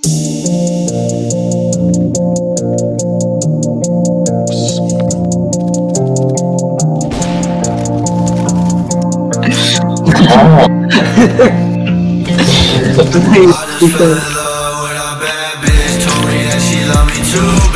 I just fell in love with a bad bitch. Told me that she love me too.